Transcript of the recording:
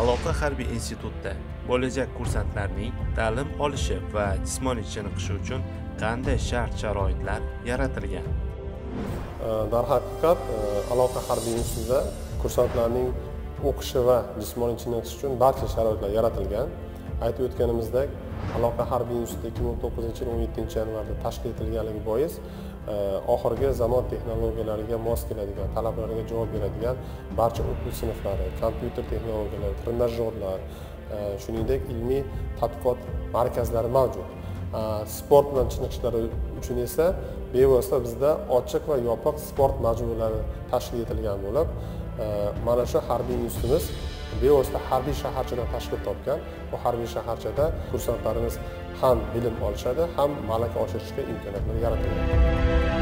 Aloqa harbiy institutida bo'lajak kursantlarning ta'lim olishi va jismoniy chiniqishi uchun qanday shart-sharoitlar yaratilgan? Darhaqiqat, Aloqa harbiy institutida kursantlarning o'qishi va jismoniy chiniqishi uchun barcha sharoitlar yaratilgan. Aytib o'tganimizdek, Aloqa harbiy instituti 2009 yil 17 yanvarda tashkil etilganligi bois oxirgi zamon texnologiyalariga mos keladigan, talablarga javob beradigan barcha o'quv sinflari, kompyuter texnologiyalari, trenajyorlar, shuningdek ilmiy tadqiqot markazlari mavjud. Sport bilan chiniqishlari uchun esa bevosita bizda ochiq va yopiq sport majmualari tashkil etilgan bo'lib, mana shu harbiy institutimiz bevosita harbiy shaharchadan tashkil topgan. Bu harbiy shaharchada kursantlarimiz ham bilim olishadi, ham malaka oshirishga imkoniyatlar yaratilgan.